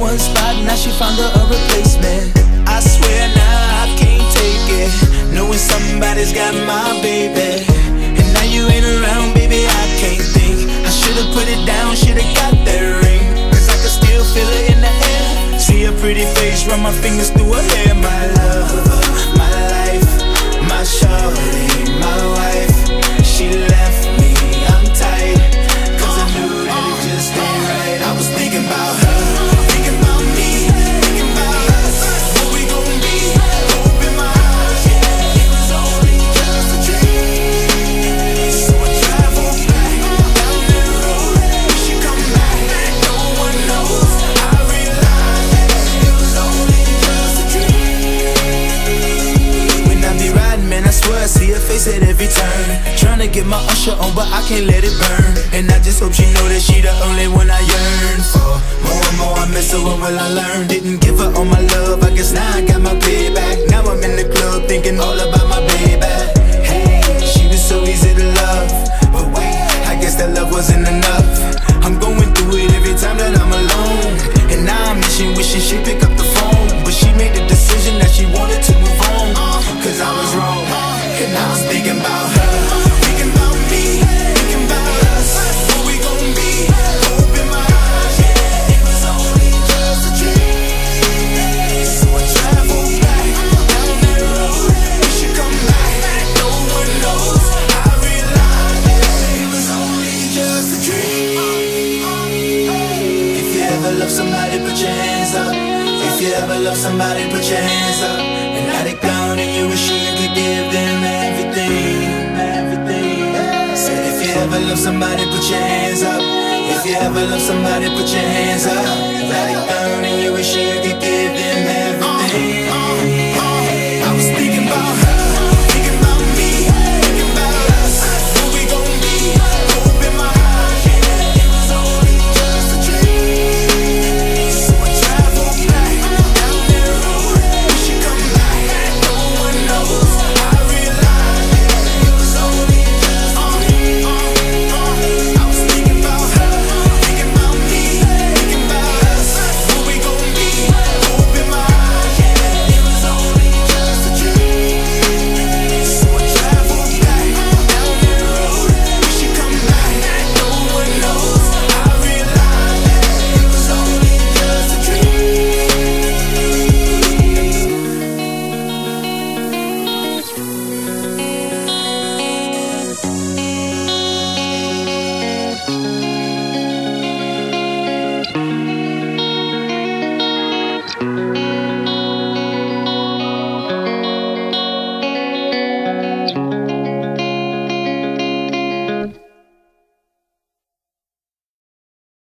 one spot, now she found her a replacement. I swear now I can't take it, knowing somebody's got my baby. And now you ain't around, baby, I can't think. I should've put it down, should've got that ring, cause I can still feel it in the air. See her pretty face, run my fingers through her hair. My love, my life, my shorty, my wife. She left me, I'm tight, cause I knew that it just ain't right. I was thinking about her, thinking about me, thinking about us, what we gon' be. Hope in my eyes, yeah, it was only just a dream. So I traveled back down that road, wish you come back, no one knows. I realized it was only just a dream. When I be riding, man, I swear I see her face at every turn. Tryna get my usher on, but I can't let it burn. And I just hope she know that she the only one I yearn for. More and more I miss her, what will I learn? Didn't give her all my love, I guess now I got my payback. Now I'm in the club thinking all about my baby. Hey, she was so easy to love, but wait, I guess that love wasn't enough. I'm going through it every time that I'm alone, and now I'm wishing she'd pick up the phone. But she made the decision that she wanted to move on, cause I was wrong. And I was thinking about her, thinking about me, thinking about us, what we gon' be. Hope in my eyes, yeah, it was only just a dream. So I traveled back down that road, wish you come back, no one knows. I realized, yeah, it was only just a dream. If you ever love somebody, put your hands up. If you ever love somebody, put your hands up. And now they gone and you wish you could give them everything, everything. Said if you ever love somebody, put your hands up. If you ever love somebody, put your hands up.